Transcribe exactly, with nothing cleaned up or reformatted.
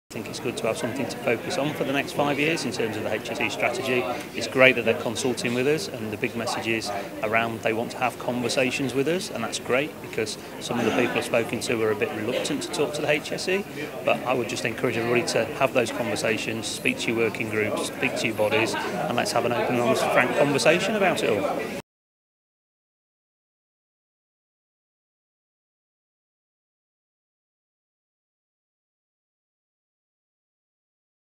I think it's good to have something to focus on for the next five years in terms of the H S E strategy. It's great that they're consulting with us, and the big message is around they want to have conversations with us, and that's great because some of the people I've spoken to are a bit reluctant to talk to the H S E, but I would just encourage everybody to have those conversations, speak to your working groups, speak to your bodies, and let's have an open and honest, frank conversation about it all.